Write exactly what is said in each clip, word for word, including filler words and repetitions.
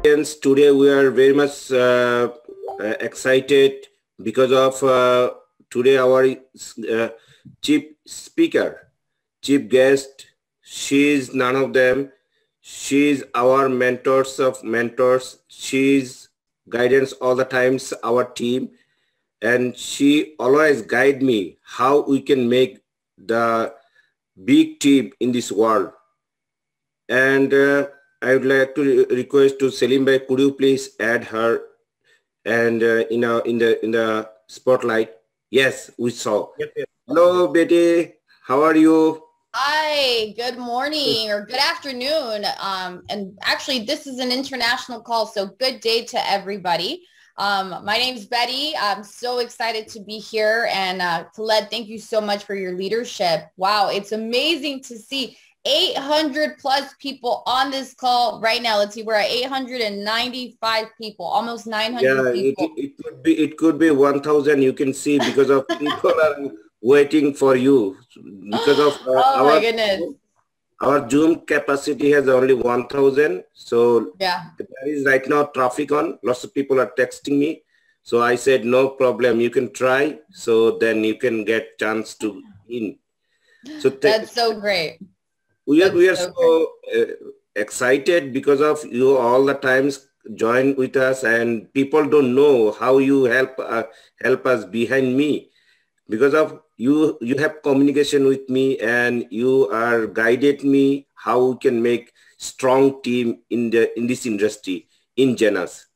Audience, today we are very much uh, uh, excited because of uh, today our uh, chief speaker, chief guest. She is none of them. She is our mentors of mentors. She's guidance all the times our team, and she always guide me how we can make the big team in this world. And uh, I would like to re request to Selim Bhai, could you please add her and uh, in a, in the in the spotlight? Yes, we saw. Yep, yep. Hello, Betty. How are you? Hi, good morning or good afternoon. Um, and actually, this is an international call, so good day to everybody. Um, my name's Betty. I'm so excited to be here. And uh, Khaled, thank you so much for your leadership. Wow, it's amazing to see eight hundred plus people on this call right now. Let's see, we're at eight hundred ninety-five people, almost nine hundred yeah, people. It, it could be it could be one thousand. You can see because of people are waiting for you because of uh, oh our, my goodness. Our Zoom capacity has only one thousand. So yeah, there is right now traffic on. Lots of people are texting me. So I said, no problem. You can try. So then you can get chance to in. So that's so great. We are, we are so, so uh, excited because of you all the times join with us, and people don't know how you help uh, help us behind me. Because of you, you have communication with me and you are guided me how we can make strong team in the in this industry in Janus.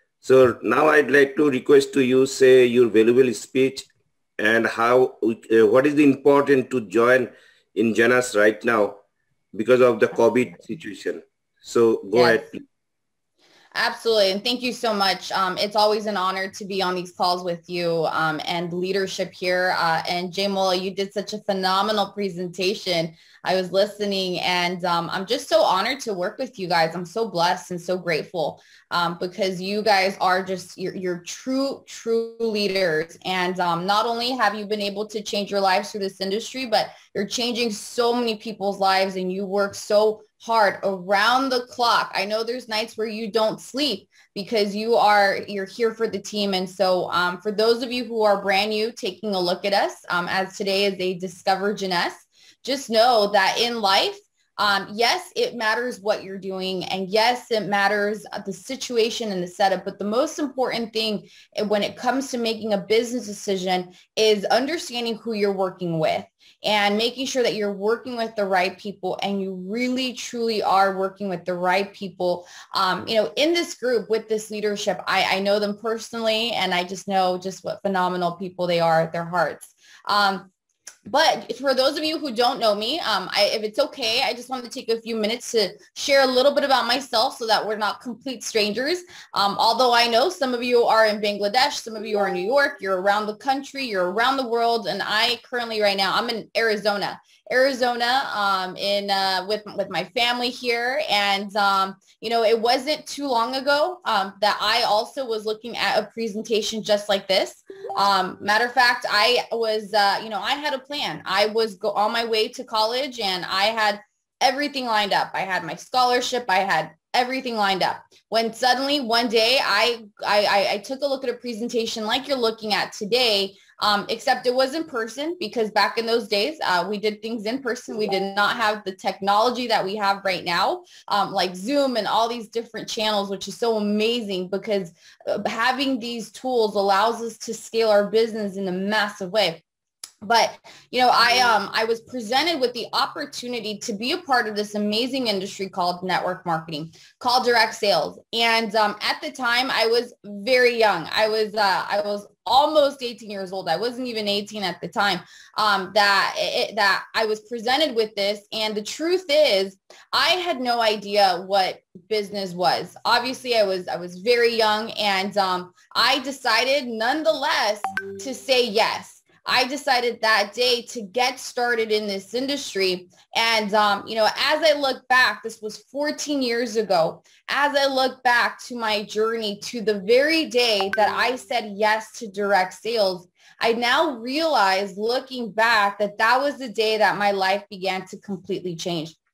So now I'd like to request to you say your valuable speech and how uh, what is the important to join in Janus right now because of the COVID situation. So go yes. ahead, please. Absolutely. And thank you so much. Um, it's always an honor to be on these calls with you um, and leadership here. Uh, and Jay Mola, you did such a phenomenal presentation. I was listening and um, I'm just so honored to work with you guys. I'm so blessed and so grateful um, because you guys are just, you're, you're true, true leaders. And um, not only have you been able to change your lives through this industry, but you're changing so many people's lives and you work so hard around the clock. I know there's nights where you don't sleep because you are, you're here for the team. And so um, for those of you who are brand new taking a look at us, um, as today is a Discover Janus, just know that in life, um, yes, it matters what you're doing. And yes, it matters the situation and the setup. But the most important thing when it comes to making a business decision is understanding who you're working with and making sure that you're working with the right people and you really, truly are working with the right people. Um, you know, in this group with this leadership, I, I know them personally and I just know just what phenomenal people they are at their hearts. Um, But for those of you who don't know me, um, I, if it's okay, I just wanted to take a few minutes to share a little bit about myself so that we're not complete strangers. Um, although I know some of you are in Bangladesh, some of you are in New York, you're around the country, you're around the world. And I currently right now, I'm in Arizona, Arizona um, in uh, with, with my family here. And, um, you know, it wasn't too long ago um, that I also was looking at a presentation just like this. Um, matter of fact, I was, uh, you know, I had a plan. I was go on my way to college and I had everything lined up. I had my scholarship. I had everything lined up. When suddenly one day I, I, I took a look at a presentation like you're looking at today, um, except it was in person because back in those days, uh, we did things in person. We did not have the technology that we have right now, um, like Zoom and all these different channels, which is so amazing because having these tools allows us to scale our business in a massive way. But, you know, I um I was presented with the opportunity to be a part of this amazing industry called network marketing, called direct sales. And um, at the time, I was very young. I was uh, I was almost eighteen years old. I wasn't even eighteen at the time um, that it, that I was presented with this. And the truth is, I had no idea what business was. Obviously, I was I was very young, and um, I decided nonetheless to say yes. I decided that day to get started in this industry. And, um, you know, as I look back, this was fourteen years ago, as I look back to my journey to the very day that I said yes to direct sales, I now realize looking back that that was the day that my life began to completely change.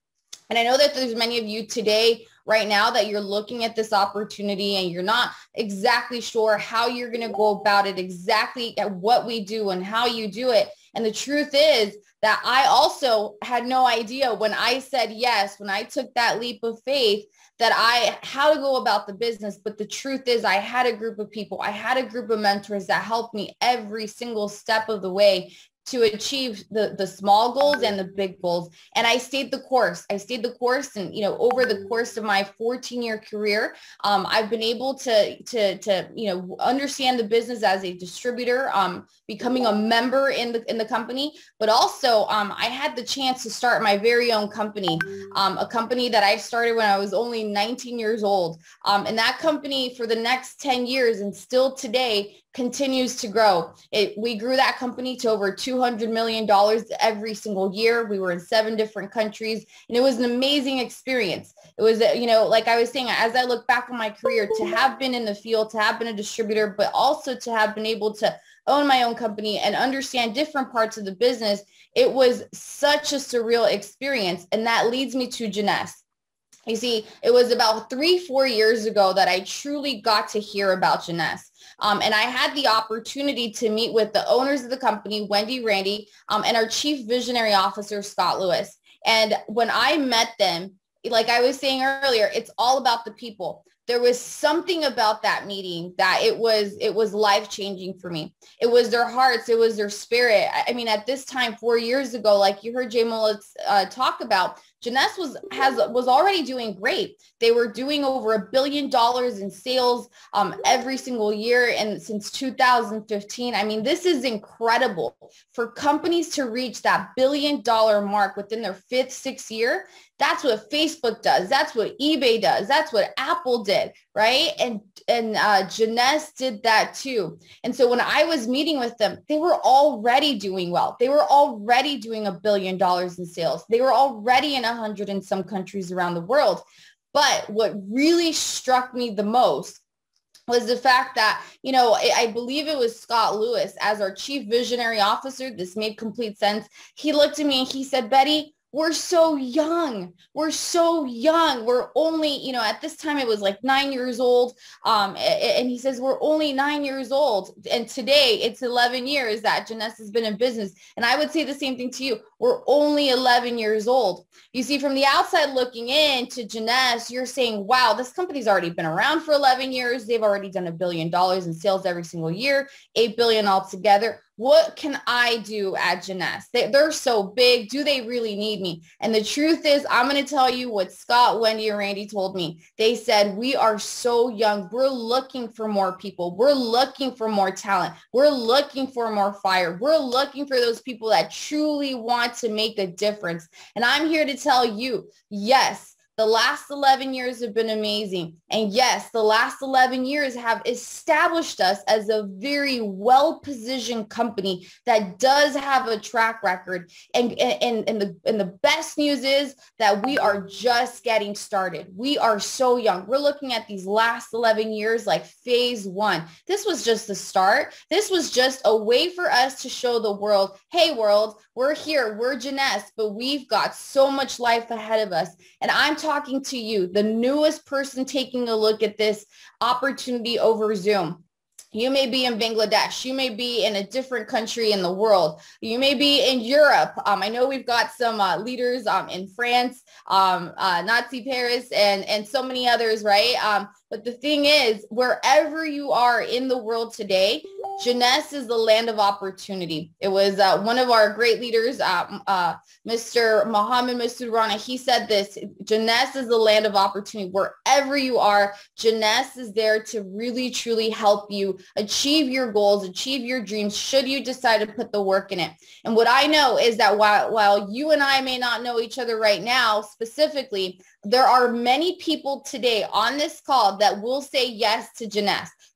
And I know that there's many of you today, right now, that you're looking at this opportunity and you're not exactly sure how you're going to go about it, exactly at what we do and how you do it. And the truth is that I also had no idea when I said yes, when I took that leap of faith, that I how to go about the business. But the truth is I had a group of people, I had a group of mentors that helped me every single step of the way to achieve the, the small goals and the big goals. And I stayed the course. I stayed the course. And, you know, over the course of my fourteen year career, um, I've been able to, to, to, you know, understand the business as a distributor, um, becoming a member in the, in the company, but also um, I had the chance to start my very own company, um, a company that I started when I was only nineteen years old. Um, and that company for the next ten years and still today continues to grow. It, we grew that company to over two hundred million dollars every single year. We were in seven different countries, and it was an amazing experience. It was, you know, like I was saying, as I look back on my career, to have been in the field, to have been a distributor, but also to have been able to own my own company and understand different parts of the business, it was such a surreal experience. And that leads me to Jeunesse. You see, it was about three, four years ago that I truly got to hear about Jeunesse. Um, and I had the opportunity to meet with the owners of the company, Wendy Randy, um, and our chief visionary officer, Scott Lewis. And when I met them, like I was saying earlier, it's all about the people. There was something about that meeting that it was it was life-changing for me. It was their hearts. It was their spirit. I mean, at this time, four years ago, like you heard Jay Mullet uh, talk about, Jeunesse was has was already doing great. They were doing over a billion dollars in sales um, every single year, and since two thousand fifteen, I mean, this is incredible for companies to reach that billion dollar mark within their fifth, sixth year. That's what Facebook does. That's what eBay does. That's what Apple did, right? And and uh, Jeunesse did that too. And so when I was meeting with them, they were already doing well. They were already doing a billion dollars in sales. They were already in a hundred in some countries around the world. But what really struck me the most was the fact that, you know, I believe it was Scott Lewis as our chief visionary officer. This made complete sense. He looked at me and he said, Betty, we're so young. We're so young. We're only, you know, at this time it was like nine years old. Um, and he says, we're only nine years old. And today it's eleven years that Jeunesse has been in business. And I would say the same thing to you. We're only eleven years old. You see, from the outside looking in to Jeunesse, you're saying, wow, this company's already been around for eleven years. They've already done a billion dollars in sales every single year, eight billion altogether. What can I do at Jeunesse? They, they're so big. Do they really need me? And the truth is, I'm going to tell you what Scott, Wendy, and Randy told me. They said, we are so young. We're looking for more people. We're looking for more talent. We're looking for more fire. We're looking for those people that truly want to make a difference. And I'm here to tell you, yes, the last eleven years have been amazing. And yes, the last eleven years have established us as a very well-positioned company that does have a track record. And, and, and, the, and the best news is that we are just getting started. We are so young. We're looking at these last eleven years like phase one. This was just the start. This was just a way for us to show the world, hey, world, we're here. We're Jeunesse, but we've got so much life ahead of us. And I'm talking to you, the newest person taking a look at this opportunity over Zoom. You may be in Bangladesh. You may be in a different country in the world. You may be in Europe. Um, I know we've got some uh, leaders um, in France, um, uh, Nazi Paris, and, and so many others, right? Um, but the thing is, wherever you are in the world today, Jeunesse is the land of opportunity. It was uh, one of our great leaders, uh, uh, Mister Mohammed Masood Rana. He said this, Jeunesse is the land of opportunity. Wherever you are, Jeunesse is there to really, truly help you achieve your goals, achieve your dreams, should you decide to put the work in it. And what I know is that while, while you and I may not know each other right now specifically, there are many people today on this call that will say yes to Jeunesse.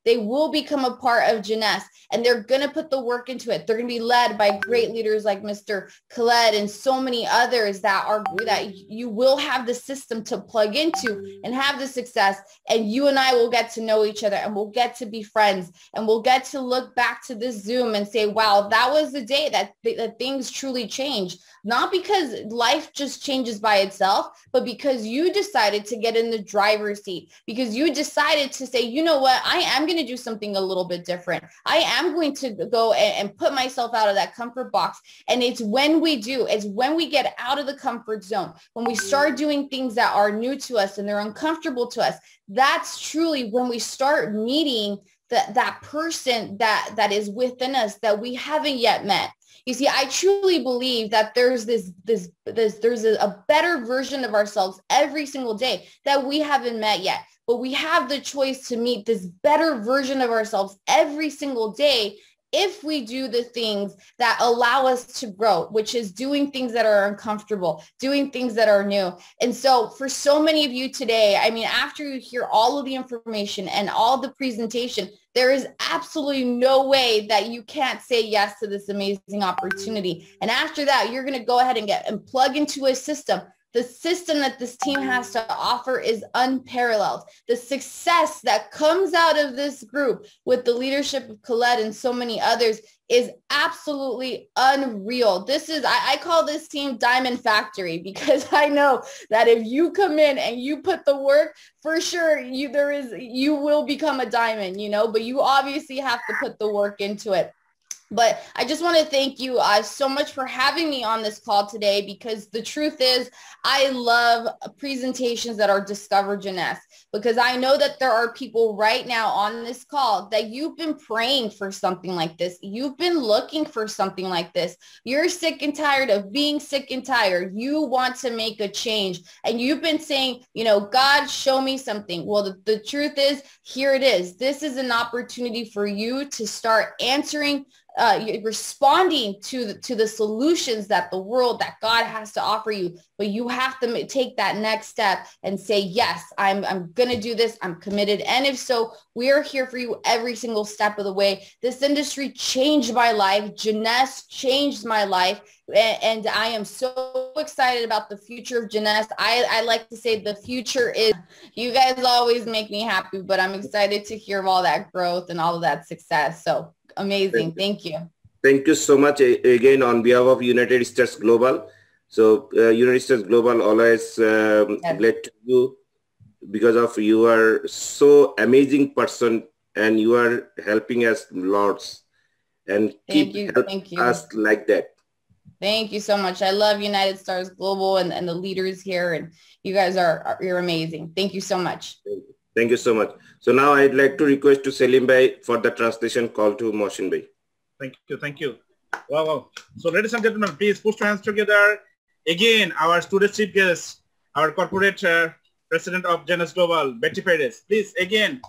they will become a part of Jeunesse, and they're going to put the work into it. They're going to be led by great leaders like Mister Khaled and so many others that are that you will have the system to plug into and have the success. And you and I will get to know each other, and we'll get to be friends, and we'll get to look back to this Zoom and say, wow, that was the day that, that things truly changed. Not because life just changes by itself, but because you decided to get in the driver's seat, because you decided to say, you know what, I am going to do something a little bit different. I am going to go and, and put myself out of that comfort box. And it's when we do, it's when we get out of the comfort zone, when we start doing things that are new to us and they're uncomfortable to us, that's truly when we start meeting that, that person that, that is within us that we haven't yet met. You see, I truly believe that there's this, this, this, there's a, a better version of ourselves every single day that we haven't met yet, but we have the choice to meet this better version of ourselves every single day if we do the things that allow us to grow, which is doing things that are uncomfortable, doing things that are new. And so for so many of you today, I mean, after you hear all of the information and all the presentation, there is absolutely no way that you can't say yes to this amazing opportunity. And after that, you're going to go ahead and get and plug into a system. The system that this team has to offer is unparalleled. The success that comes out of this group with the leadership of Khaled and so many others is absolutely unreal. This is, I, I call this team Diamond Factory, because I know that if you come in and you put the work, for sure, you there is you will become a diamond, you know, but you obviously have to put the work into it. But I just want to thank you uh, so much for having me on this call today, because the truth is I love presentations that are Discover Jeunesse, because I know that there are people right now on this call that you've been praying for something like this. You've been looking for something like this. You're sick and tired of being sick and tired. You want to make a change, and you've been saying, you know, God, show me something. Well, the, the truth is, here it is. This is an opportunity for you to start answering Uh, responding to the, to the solutions that the world, that God has to offer you. But you have to take that next step and say, yes, I'm, I'm going to do this. I'm committed. And if so, we are here for you every single step of the way. This industry changed my life. Jeunesse changed my life. And, and I am so excited about the future of Jeunesse. I, I like to say the future is, you guys always make me happy, but I'm excited to hear of all that growth and all of that success. So amazing. Thank you. Thank you so much again on behalf of United Stars Global. So uh, United Stars Global always um, Yes. glad to you, because of you are so amazing person, and you are helping us lots, and Thank keep you. help Thank you. us like that. Thank you so much. I love United Stars Global and, and the leaders here, and you guys are, are you're amazing. Thank you so much. Thank you. Thank you so much. So now I'd like to request to Selim Bhai for the translation call to Mohsin Bhai. Thank you. Thank you. Wow, wow. So ladies and gentlemen, please put your hands together. Again, our student chief guest, our corporate uh, president of Jeunesse Global, Betty Perez. Please, again.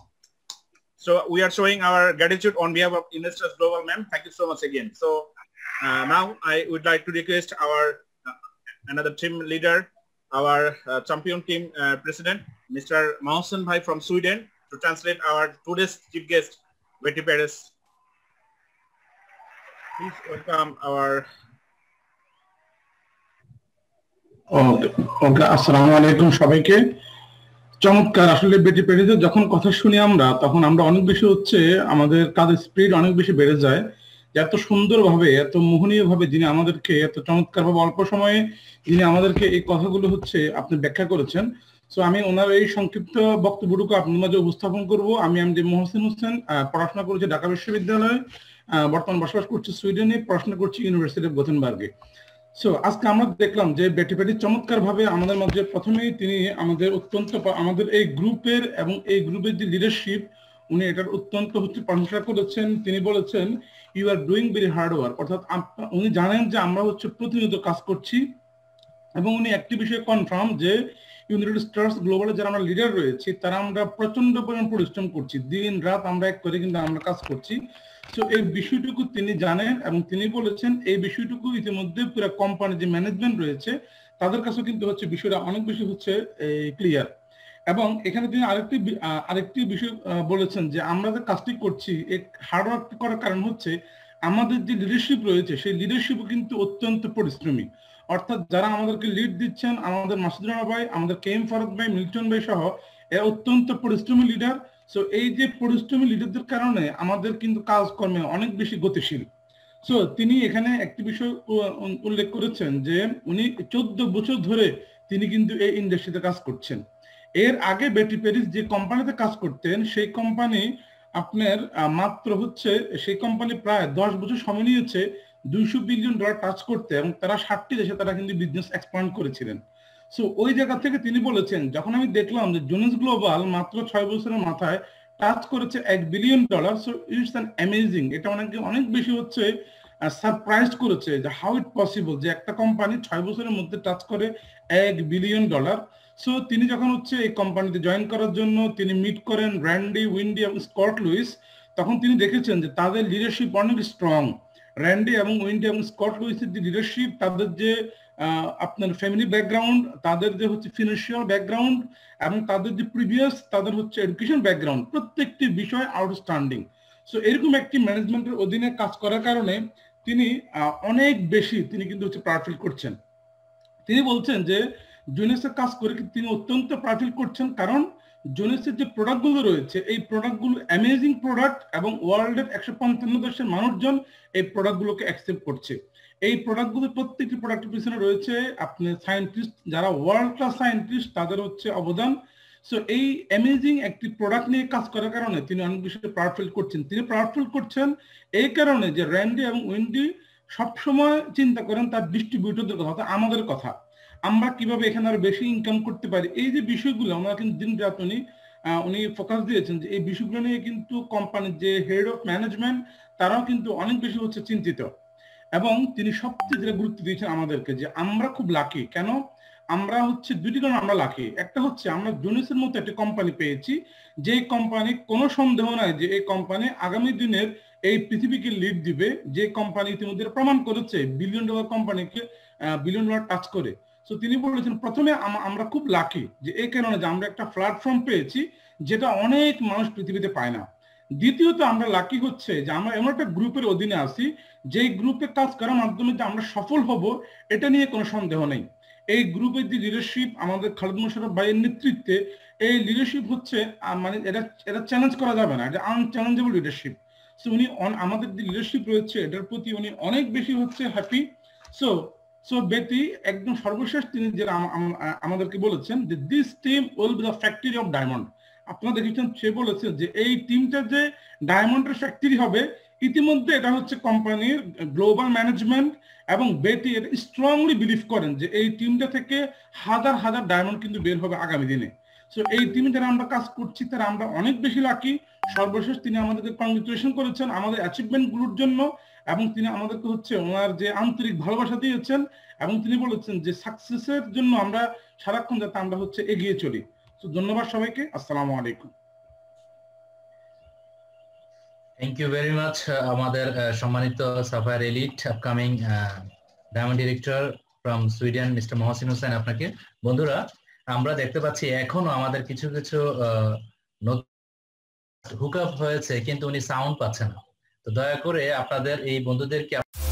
So we are showing our gratitude on behalf of United Stars Global, ma'am. Thank you so much again. So uh, now I would like to request our uh, another team leader, our uh, champion team uh, president, Mister Mohsin Bhai from Sweden, to translate our today's chief guest, Betty Perez. Please welcome our... ওকে ওকে আসসালামু আলাইকুম সবাইকে। চমৎকার। আসলে বেটি পেরিজের যখন কথা শুনি আমরা, তখন আমরা অনেক বেশি হচ্ছে আমাদের কাজের স্পিড অনেক বেশি বেড়ে যায়। এত সুন্দরভাবে, এত মোহনীয়ভাবে যিনি আমাদেরকে এত চমৎকারভাবে অল্প সময়ে যিনি আমাদেরকে এই কথাগুলো হচ্ছে আপনি ব্যাখ্যা করেছেন। সো আমি ওনার এই সংক্ষিপ্ত বক্তব্যটুকু আপনার মাঝে উপস্থাপন করব। আমি এম ডি মহসিন হোসেন, পড়াশোনা করেছি ঢাকা বিশ্ববিদ্যালয়ে, বর্তমান বসবাস করছি সুইডেনে, পড়াশোনা করছি ইউনিভার্সিটি অফ গোথেনবার্গে। সো আজকে আমরা দেখলাম যে বেটি পেটি চমৎকার ভাবে আমাদের মধ্যে প্রথমেই তিনি আমাদের অত্যন্ত আমাদের এই গ্রুপের এবং এই গ্রুপের যে লিডারশিপ, উনি এটার অত্যন্ত হচ্ছে প্রশংসা করেছেন। তিনি বলেছেন you are doing very hard work, অর্থাৎ উনি জানেন যে আমরা হচ্ছে প্রতিনিয়ত কাজ করছি, এবং উনি একটি বিষয়ে কনফার্ম যে ইউনাইটেড স্টার্স গ্লোবালে যারা আমরা লিডার রয়েছি তারা আমরা প্রচন্ড পরিমাণ পরিশ্রম করছি, দিন রাত আমরা এক করে কিন্তু আমরা কাজ করছি। তো এই বিষয়টুকু তিনি জানেন, এবং তিনি বলেছেন এই বিষয়টুকু ইতিমধ্যে পুরো কোম্পানির যে ম্যানেজমেন্ট রয়েছে তাদের কাছে কিন্তু হচ্ছে বিষয়টা অনেক বেশি হচ্ছে ক্লিয়ার। এবং এখানে তিনি আরেকটি আরেকটি বিষয় বলেছেন যে আমরা যে কাজটি করছি এই হার্ড ওয়ার্ক করার কারণ হচ্ছে আমাদের যে লিডারশিপ রয়েছে সেই লিডারশিপও কিন্তু অত্যন্ত পরিশ্রমী। অর্থাৎ যারা আমাদেরকে লিড দিচ্ছেন, আমাদের মাসুদ রানা ভাই, আমাদের কে এম ফরদ ভাই, মিল্টন ভাই সহ এরা অত্যন্ত পরিশ্রমী লিডার। সো এই যে পরিশ্রমী লিডারদের কারণে আমাদের কিন্তু কাজকর্মে অনেক বেশি গতিশীল। সো তিনি এখানে একটি বিষয় উল্লেখ করেছেন যে উনি চোদ্দ বছর ধরে তিনি কিন্তু এই ইন্ডাস্ট্রিতে কাজ করছেন। এর আগে বেটি প্যারিস যে কোম্পানিতে কাজ করতেন সেই কোম্পানি আপনার মাত্র হচ্ছে সেই কোম্পানি প্রায় দশ বছর সময় নিয়েছে দুইশো বিলিয়ন ডলার টাচ করতে, এবং তারা ষাটটি দেশে তারা কিন্তু বিজনেস এক্সপ্যান্ড করেছিলেন। সো ওই জায়গা থেকে তিনি বলেছেন যখন আমি দেখলাম যে জোনেস গ্লোবাল মাত্র ছয় বছরের মাথায় টাচ করেছে এক billion dollar, so it's an amazing. এটা অনেকে অনেক বেশি হচ্ছে সারপ্রাইজ করেছে যে হাউ ইট পসিবল যে একটা কোম্পানি ছয় বছরের মধ্যে টাচ করে এক বিলিয়ন ডলার। সো তিনি যখন হচ্ছে এই কোম্পানিতে জয়েন করার জন্য তিনি মিট করেন র্যান্ডি, উইন্ডি এবং স্কট লুইস, তখন তিনি দেখেছেন যে তাদের লিডারশিপ অনেক স্ট্রং। র্যান্ডি এবং উইন্ডি এবং স্কট লুইসের যে লিডারশিপ, তাদের যে আপনার ফ্যামিলি ব্যাকগ্রাউন্ড, তাদের যে হচ্ছে ফিনান্সিয়াল ব্যাকগ্রাউন্ড এবং তাদের যে প্রিভিয়াস তাদের হচ্ছে এডুকেশন ব্যাকগ্রাউন্ড, প্রত্যেকটি বিষয় আউটস্ট্যান্ডিং। সো এরকম একটি ম্যানেজমেন্টের অধীনে কাজ করার কারণে তিনি অনেক বেশি তিনি কিন্তু হচ্ছে প্রাউড ফিল করছেন। তিনি বলছেন যে জোনেসের কাজ করে তিনি অত্যন্ত প্রাউড ফিল করছেন, কারণ জোনেসের যে প্রোডাক্টগুলো রয়েছে এই প্রোডাক্টগুলো অ্যামেজিং প্রোডাক্ট এবং ওয়ার্ল্ডের একশো পঞ্চান্ন দেশের মানুষজন এই প্রোডাক্টগুলোকে অ্যাকসেপ্ট করছে। এই প্রোডাক্টগুলো প্রত্যেকটি প্রোডাক্টের পিছনে রয়েছে আপনার সায়েন্টিস্ট, যারা ওয়ার্ল্ড ক্লাস সায়েন্টিস্ট, তাদের হচ্ছে অবদান। সো এই অ্যামেজিং একটি প্রোডাক্ট নিয়ে কাজ করার কারণে তিনি অনেক বেশি প্রাউড ফিল করছেন। তিনি প্রাউড ফিল করছেন এই কারণে যে র্যান্ডি এবং উইন্ডি সবসময় চিন্তা করেন তার ডিস্ট্রিবিউটরদের কথা, অর্থাৎ আমাদের কথা, আমরা কিভাবে এখানে আরো বেশি ইনকাম করতে পারি। এই যে বিষয়গুলো আমরা কিন্তু দিন রাত উনি উনি ফোকাস দিয়েছেন যে এই বিষয়গুলো নিয়ে কিন্তু কোম্পানির যে হেড অফ ম্যানেজমেন্ট তারাও কিন্তু অনেক বেশি হচ্ছে চিন্তিত। এবং তিনি সবচেয়ে যেটা গুরুত্ব দিয়েছেন আমাদেরকে যে আমরা খুব লাকি। কেন আমরা হচ্ছে দুটি কারণ আমরা লাকি। একটা হচ্ছে আমরা জোনেসের মতো একটা কোম্পানি পেয়েছি, যে কোম্পানি কোনো সন্দেহ নাই যে এই কোম্পানি আগামী দিনের এই পৃথিবীকে লিড দিবে, যে কোম্পানি ইতিমধ্যে প্রমাণ করেছে বিলিয়ন ডলার কোম্পানিকে বিলিয়ন ডলার টাচ করে। সো তিনি বলেছেন প্রথমে আমরা খুব লাকি যে এই কারণে যে আমরা একটা প্ল্যাটফর্ম পেয়েছি যেটা অনেক মানুষ পৃথিবীতে পায় না। দ্বিতীয়ত আমরা লাকি হচ্ছে যে আমরা এমন একটা গ্রুপের অধীনে আছি যেই গ্রুপে কাজ করার মাধ্যমে যে আমরা সফল হব এটা নিয়ে কোনো সন্দেহ নেই। এই গ্রুপের যে লিডারশিপ আমাদের খালিদ মোশাররফ ভাইয়ের নেতৃত্বে, এই লিডারশিপ হচ্ছে মানে এটা এটা চ্যালেঞ্জ করা যাবে না, এটা আনচ্যালেঞ্জেবল লিডারশিপ। সো উনি আমাদের যে লিডারশিপ রয়েছে এটার প্রতি উনি অনেক বেশি হচ্ছে হ্যাপি। সো সো বেটি একদম সর্বশেষ তিনি যেটা আমাদেরকে বলেছেন যে this team will be the factory of diamond. আপনারা দেখেছেন সে বলেছে যে এই টিমটা যে ডায়মন্ডের ফ্যাক্টরি হবে, ইতিমধ্যে এটা হচ্ছে কোম্পানির গ্লোবাল ম্যানেজমেন্ট এবং বেটি এটা স্ট্রংলি বিলিভ করেন যে এই টিমটা থেকে হাজার হাজার ডায়মন্ড কিন্তু বের হবে আগামী দিনে। সো এই টিমে যারা আমরা কাজ করছি তারা আমরা অনেক বেশি লাকি। সর্বশেষ তিনি আমাদেরকে কংগ্রেচুলেশন করেছেন আমাদের অ্যাচিভমেন্টগুলোর জন্য, এবং তিনি আমাদেরকে হচ্ছে ওনার যে আন্তরিক ভালোবাসা দিয়েছেন, এবং তিনি বলেছেন যে সাকসেসের জন্য আমরা সারাক্ষণ যাতে আমরা হচ্ছে এগিয়ে চলি। তো ধন্যবাদ সবাইকে, আসসালামু আলাইকুম। থ্যাংক ইউ ভেরি মাচ আমাদের সম্মানিত sapphire elite upcoming diamond director from Sweden mister Mohsin Hossain. আপনাকে বন্ধুরা আমরা দেখতে পাচ্ছি এখনো আমাদের কিছু কিছু হুক আপ হয়েছে কিন্তু উনি সাউন্ড পাচ্ছে না, তো দয়া করে আপনাদের এই বন্ধুদেরকে